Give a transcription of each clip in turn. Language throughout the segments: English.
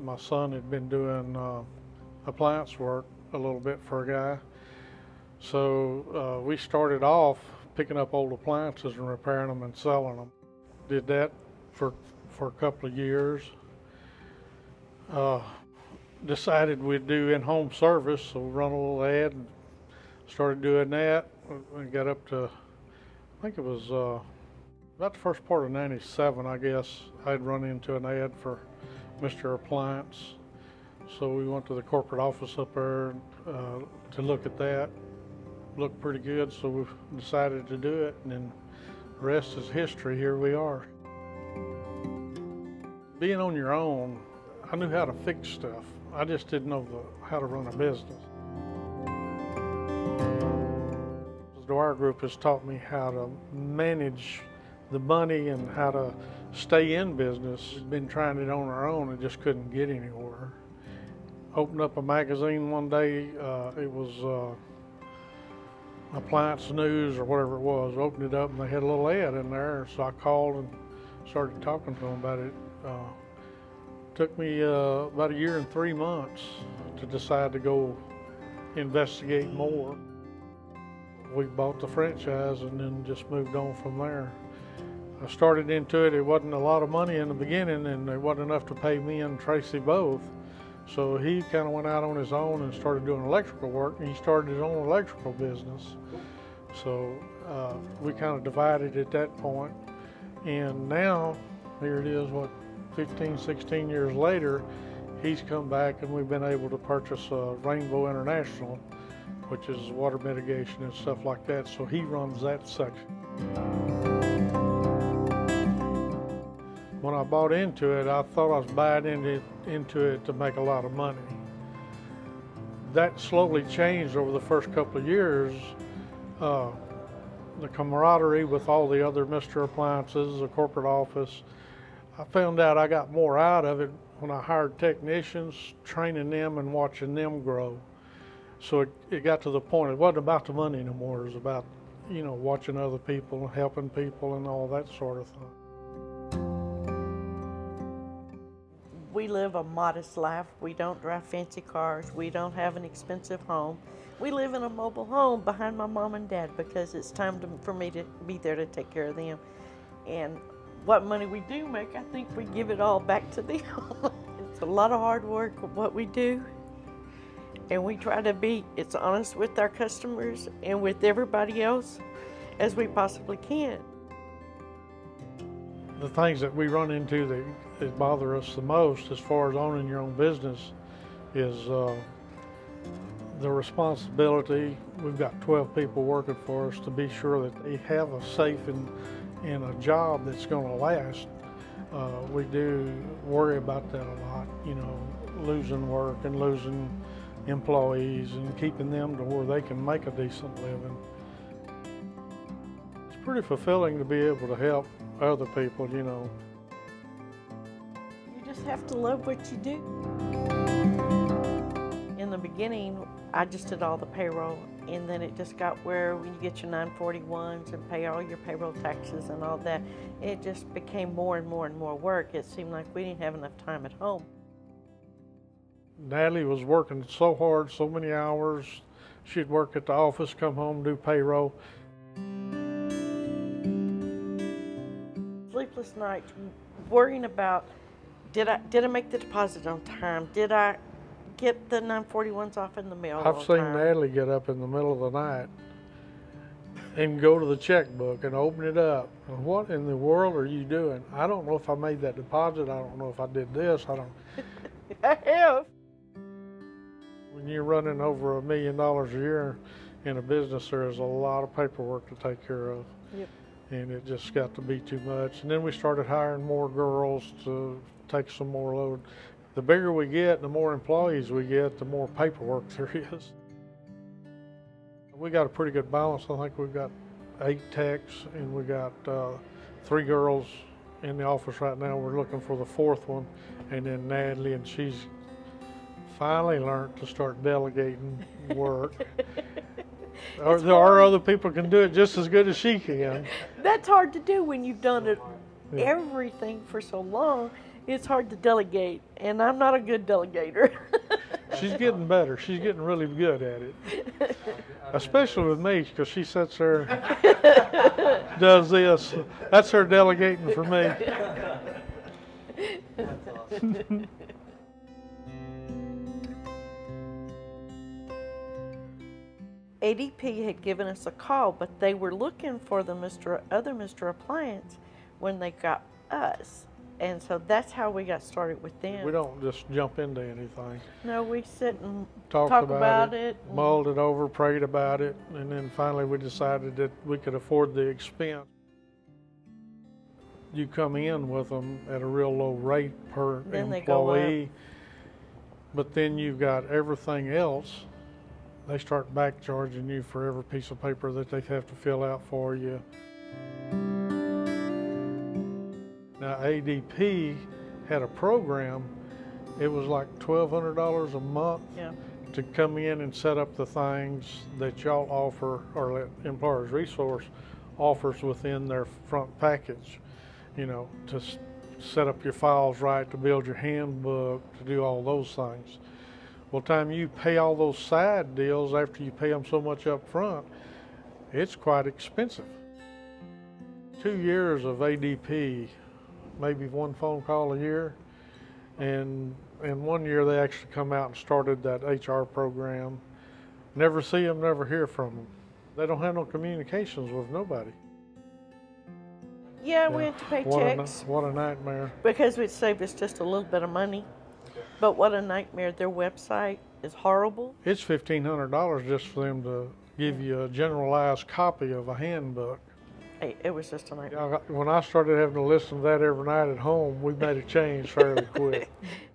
my son had been doing appliance work a little bit for a guy. So we started off picking up old appliances and repairing them and selling them. Did that for a couple of years. Decided we'd do in-home service, so we run a little ad and started doing that. And got up to, I think it was about the first part of '97, I guess. I'd run into an ad for Mr. Appliance. So we went to the corporate office up there to look at that. Looked pretty good, so we decided to do it, and then the rest is history. Here we are. Being on your own, I knew how to fix stuff. I just didn't know how to run a business. The Dwyer Group has taught me how to manage the money and how to stay in business. We've been trying it on our own and just couldn't get anywhere. Opened up a magazine one day, it was Appliance News or whatever it was. Opened it up and they had a little ad in there, so I called and started talking to them about it. Took me about 1 year and 3 months to decide to go investigate more. We bought the franchise and then just moved on from there. I started into it, it wasn't a lot of money in the beginning, and it wasn't enough to pay me and Tracy both. So he kind of went out on his own and started doing electrical work, and he started his own electrical business. So we kind of divided at that point. And now, here it is, what, 15, 16 years later, he's come back and we've been able to purchase Rainbow International, which is water mitigation and stuff like that. So he runs that section. When I bought into it, I thought I was buying into it to make a lot of money. That slowly changed over the first couple of years. The camaraderie with all the other Mr. Appliances, the corporate office, I found out I got more out of it when I hired technicians, training them and watching them grow. So it got to the point, it wasn't about the money anymore, it was about, you know, watching other people, helping people and all that sort of thing. We live a modest life. We don't drive fancy cars. We don't have an expensive home. We live in a mobile home behind my mom and dad because it's time for me to be there to take care of them. And what money we do make, I think we give it all back to them. It's a lot of hard work what we do, and we try to be as honest with our customers and with everybody else as we possibly can. The things that we run into that bother us the most as far as owning your own business is the responsibility. We've got 12 people working for us to be sure that they have a safe and a job that's going to last. We do worry about that a lot, you know, losing work and losing employees and keeping them to where they can make a decent living. It's pretty fulfilling to be able to help other people, you know. You just have to love what you do. In the beginning, I just did all the payroll, and then it just got where when you get your 941s and pay all your payroll taxes and all that, it just became more and more and more work. It seemed like we didn't have enough time at home. Natalie was working so hard, so many hours. She'd work at the office, come home, do payroll. Sleepless nights, worrying about, did I make the deposit on time? Did I get the 941s off in the mail I've seen Natalie get up in the middle of the night and go to the checkbook and open it up. And what in the world are you doing? I don't know if I made that deposit. I don't know if I did this. I don't. I have. When you're running over $1 million a year in a business, there is a lot of paperwork to take care of. Yep. And it just got to be too much. And then we started hiring more girls to take some more load. The bigger we get, the more employees we get, the more paperwork there is. We got a pretty good balance. I think we've got 8 techs and we got 3 girls in the office right now. We're looking for the 4th one, and then Natalie, and she's finally learned to start delegating work. There are other people can do it just as good as she can. That's hard to do when you've done it everything for so long. it's hard to delegate, and I'm not a good delegator. She's getting better. She's getting really good at it. Especially with me, because she sits there and does this. That's her delegating for me. ADP had given us a call, but they were looking for the other Mr. Appliance when they got us. And so that's how we got started with them. We don't just jump into anything. No, we sit and Talk talk about it. Mulled it over, prayed about it, and then finally we decided that we could afford the expense. You come in with them at a real low rate per Then they go employee, but then you've got everything else. They start back charging you for every piece of paper that they have to fill out for you. Now ADP had a program, it was like $1,200 a month to come in and set up the things that y'all offer, or that Employers Resource offers within their front package. You know, to set up your files right, to build your handbook, to do all those things. Well, time you pay all those side deals after you pay them so much up front, it's quite expensive. 2 years of ADP, maybe one phone call a year, and 1 year they actually come out and started that HR program. Never see them, never hear from them. They don't have no communications with nobody. Yeah, we had to pay checks. What a nightmare. Because it saved us just a little bit of money. But what a nightmare. Their website is horrible. It's $1,500 just for them to give you a generalized copy of a handbook. It was just a nightmare. When I started having to listen to that every night at home, we made a change fairly quick.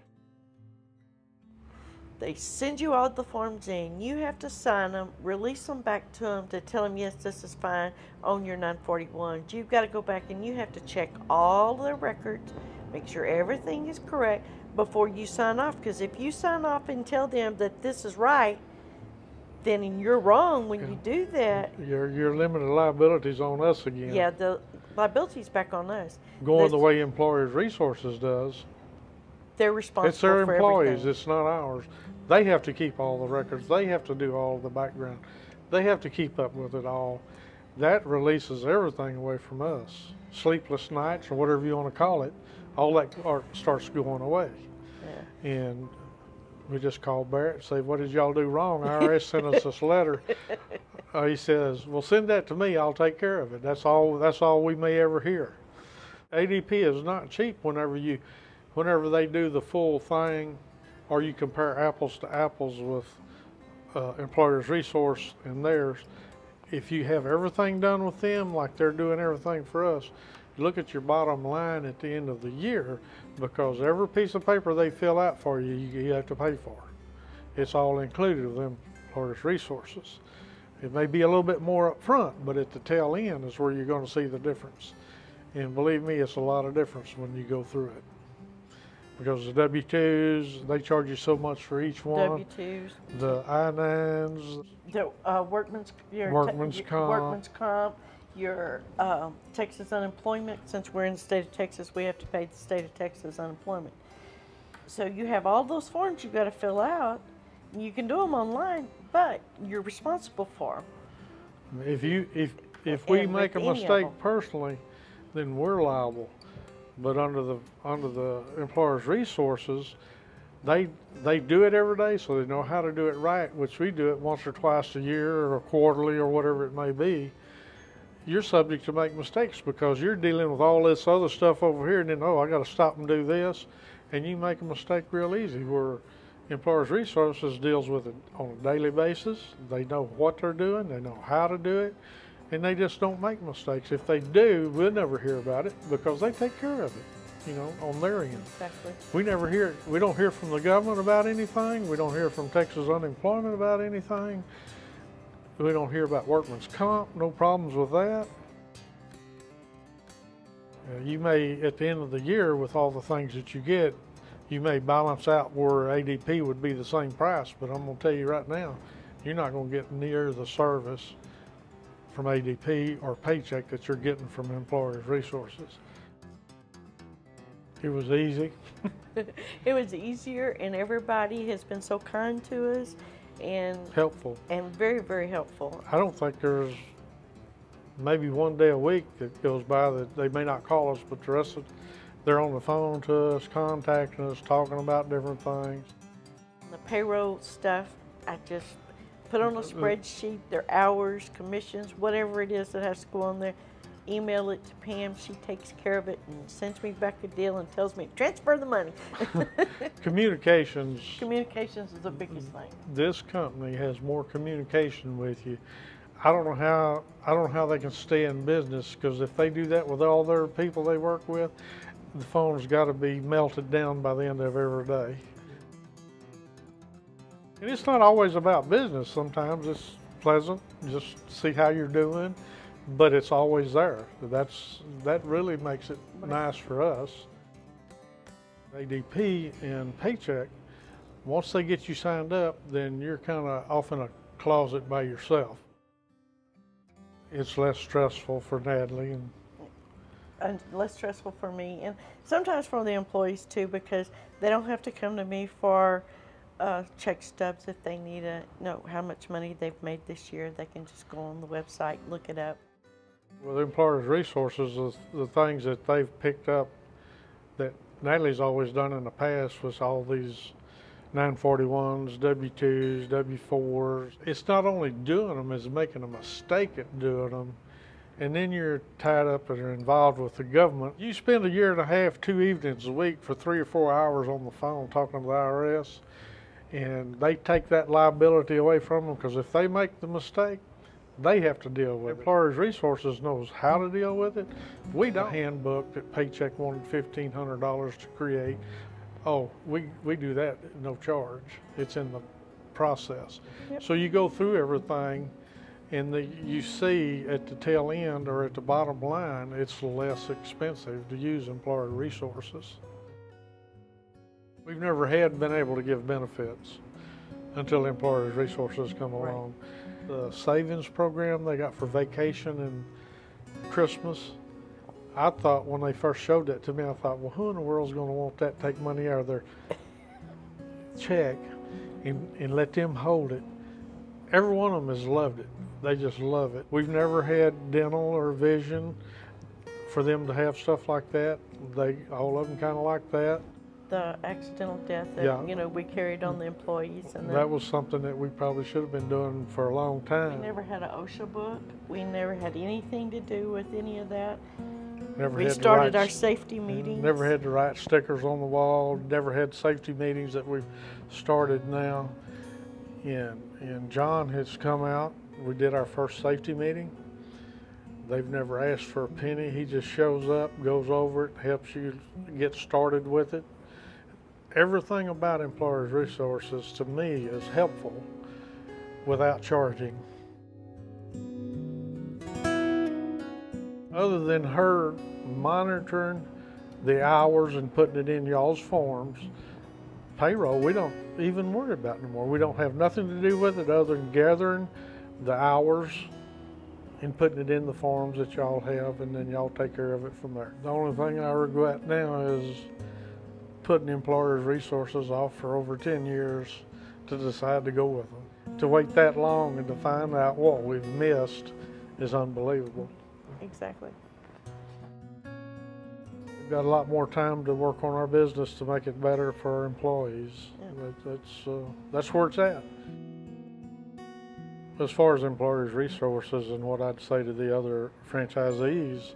They send you all the forms in. You have to sign them, release them back to them to tell them, yes, this is fine on your 941s. You've got to go back and you have to check all their records, make sure everything is correct before you sign off. Because if you sign off and tell them that this is right, then you're wrong when you do that. Your limited liability's on us again. Yeah, the liability's back on us. Going the way Employers Resources does. They're responsible for It's their employees, everything. it's not ours. They have to keep all the records. They have to do all the background. They have to keep up with it all. That releases everything away from us. Sleepless nights, or whatever you want to call it, all that starts going away. Yeah. And we just call Barrett and say, what did y'all do wrong? IRS sent us this letter. He says, well, send that to me, I'll take care of it. That's all we may ever hear. ADP is not cheap whenever they do the full thing, or you compare apples to apples with Employers Resource and theirs. If you have everything done with them like they're doing everything for us, look at your bottom line at the end of the year, because every piece of paper they fill out for you, you have to pay for. It's all included with Employers Resources. It may be a little bit more up front, but at the tail end is where you're going to see the difference. And believe me, it's a lot of difference when you go through it. Because the W-2s, they charge you so much for each one. W-2s. The I-9s. The workman's comp, your Texas unemployment. Since we're in the state of Texas, we have to pay the state of Texas unemployment. So you have all those forms you've got to fill out. You can do them online, but you're responsible for them. If we make a mistake personally, then we're liable. But under the Employers Resources, they do it every day, so they know how to do it right, which we do it once or twice a year or quarterly or whatever it may be. You're subject to make mistakes because you're dealing with all this other stuff over here, and then, I got to stop and do this, and you make a mistake real easy. Where Employers Resources deals with it on a daily basis. They know what they're doing, they know how to do it, and they just don't make mistakes. If they do, we'll never hear about it because they take care of it, on their end. Exactly. We don't hear from the government about anything. We don't hear from Texas unemployment about anything. We don't hear about workman's comp, no problems with that. You may, at the end of the year, with all the things that you get, you may balance out where ADP would be the same price, but I'm going to tell you right now, you're not going to get near the service from ADP or paycheck that you're getting from Employers Resources. It was easy. It was easier, and everybody has been so kind to us and Helpful. and very, very helpful. I don't think there's maybe one day a week that goes by that they may not call us, but the rest of they're on the phone to us, contacting us, talking about different things. The payroll stuff, I just put on a spreadsheet, their hours, commissions, whatever it is that has to go on there, email it to Pam, she takes care of it and sends me back a deal and tells me, transfer the money. Communications. Communications is the biggest thing. This company has more communication with you. I don't know how they can stay in business, because if they do that with all their people they work with, the phone's got to be melted down by the end of every day. And it's not always about business. Sometimes it's pleasant, just see how you're doing, but it's always there. That really makes it nice for us. ADP and Paycheck, once they get you signed up, then you're kind of off in a closet by yourself. It's less stressful for Natalie and less stressful for me, and sometimes for the employees too, because they don't have to come to me for check stubs. If they need to know how much money they've made this year, they can just go on the website, look it up. Well, the employers' resources, the things that they've picked up that Natalie's always done in the past was all these 941s, W-2s, W-4s. It's not only doing them, it's making a mistake at doing them. And then you're tied up and are involved with the government. You spend a year and a half, 2 evenings a week for 3 or 4 hours on the phone talking to the IRS, and they take that liability away from them, because if they make the mistake, they have to deal with it. Employers' Resources knows how to deal with it. We don't. The handbook that Paycheck wanted $1,500 to create, oh, we do that at no charge. It's in the process. Yep. So you go through everything, and you see at the tail end or at the bottom line, it's less expensive to use Employer Resources. We've never been able to give benefits until Employers Resources come along. Right. The savings program they got for vacation and Christmas, I thought when they first showed that to me, I thought, well, who in the world is going to want that, take money out of their check and let them hold it? Every one of them has loved it. They just love it. We've never had dental or vision for them to have stuff like that. All of them kind of like that. The accidental death that we carried on the employees. And that was something that we probably should have been doing for a long time. We never had an OSHA book. We never had anything to do with any of that. We started our safety meetings. Never had to write stickers on the wall. Never had safety meetings that we've started now. And John has come out. We did our first safety meeting. They've never asked for a penny. He just shows up, goes over it, helps you get started with it. Everything about Employers Resources to me is helpful without charging. Other than her monitoring the hours and putting it in y'all's forms, payroll we don't even worry about anymore. We don't have nothing to do with it other than gathering the hours and putting it in the forms that y'all have, and then y'all take care of it from there. The only thing I regret now is putting Employers Resources off for over 10 years to decide to go with them. To wait that long and to find out what we've missed is unbelievable. Exactly. We've got a lot more time to work on our business to make it better for our employees. Yeah. That's where it's at. As far as Employers Resources and what I'd say to the other franchisees,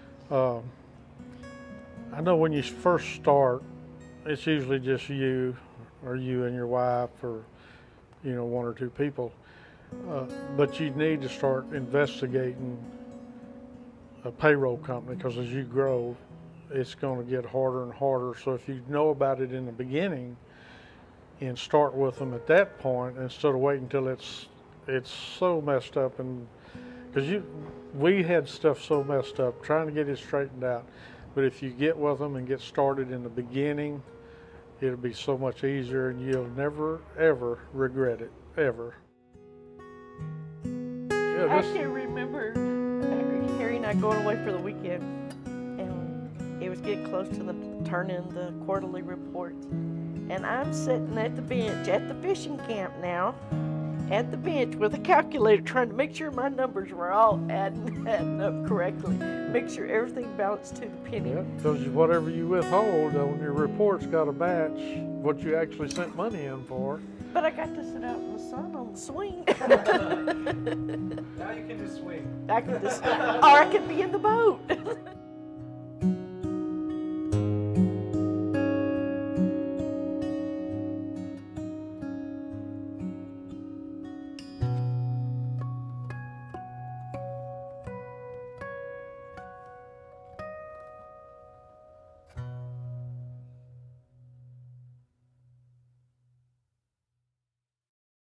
I know when you first start, it's usually just you or you and your wife or 1 or 2 people, but you need to start investigating a payroll company, because as you grow, it's going to get harder and harder. So if you know about it in the beginning and start with them at that point instead of waiting until it's so messed up, and because we had stuff so messed up trying to get it straightened out. But if you get with them and get started in the beginning, it'll be so much easier, and you'll never ever regret it, ever. Yeah, I can remember Harry and I going away for the weekend, and It was getting close to turn in the quarterly reports. And I'm sitting at the bench at the fishing camp now, at the bench with a calculator trying to make sure my numbers were all adding up correctly, make sure everything balanced to the penny. Yeah, because whatever you withhold on your report's got to match what you actually sent money in for. But I got to sit out in the sun on the swing. Now you can just swing. I can just, or I could be in the boat.